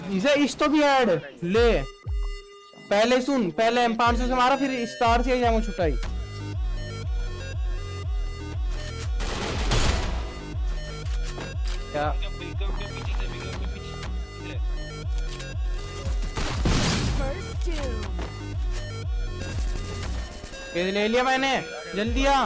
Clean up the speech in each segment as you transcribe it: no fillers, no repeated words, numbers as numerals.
इसे इस तो भी ऐड ले पहले सुन, पहले M500 से मारा फिर स्टार से जाऊँ छुटाई। क्या ले लिया मैंने, जल्दी आ।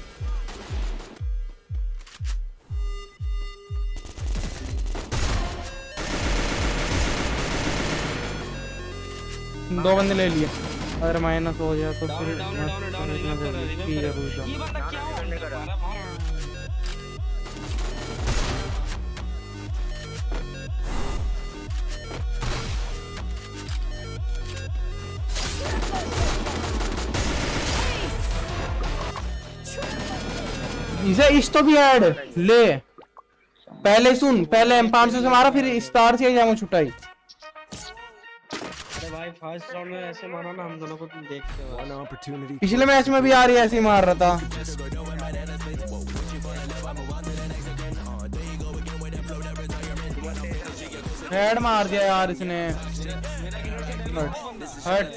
दो बंदे ले लिए, अगर माइनस हो जाए तो फिर इसे इस तो भी ऐड ले पहले सुन, पहले M500 से मारा फिर स्टार से जाऊँ छुटाई। भाई फर्स्ट राउंड में ऐसे मारा ना हम दोनों को, तुम देखते हो पिछले मैच में भी आ रही है ऐसे ही मार रहा था। हेड मार दिया यार इसने। हट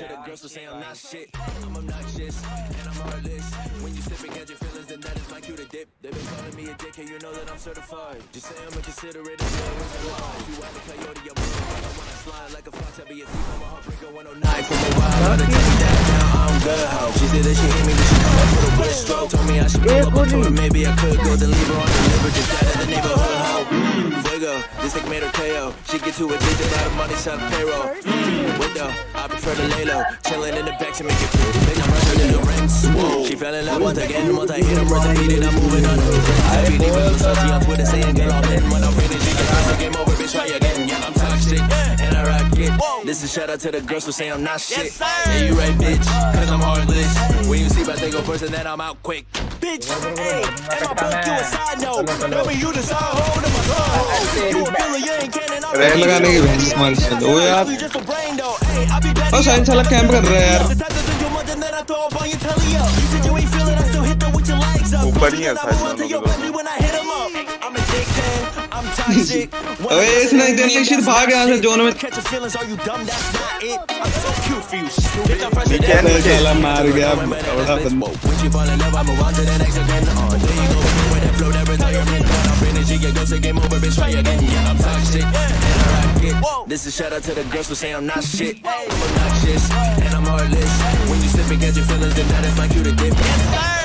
She said that she hate me, but she come up for the wrist stroke. Told me I should pull up, I told her maybe I could go, then leave her on the liver, just out of the neighborhood hoe. Fuego, this like made her KO. She get too addicted by the money, sell payroll. Window, I prefer to lay low, chilling in the back to make it feel. Bitch, I'm running in the rings. She fell in love once again, once I hit him, once I beat it, I'm moving on to the friends. I be leaving salty on Twitter, saying get all in. When I'm finished, she get first, game over, bitch, try again. Yeah, I'm toxic, and I rock it. This is shout out to the girls who say I'm not shit. Yeah, you right, bitch, cause I'm heartless. When you sleep, I take a person, then I'm out quick. Bitch, hey, and I book you a side note. Baby, you the side hole to my soul. You a filler, you ain't cannon. Rack लगाने की बहन smile से दो यार। और science वाला camp कर रहा है यार। ऊपर ही है साइंस अबे इसने दिल्ली से भाग यहाँ से जोन में चला मार गया बड़ा बंदा। This is shout out to the girls who say I'm not shit. I'm obnoxious and I'm heartless. When you slip and catch your feelings, then that is my cue to dip.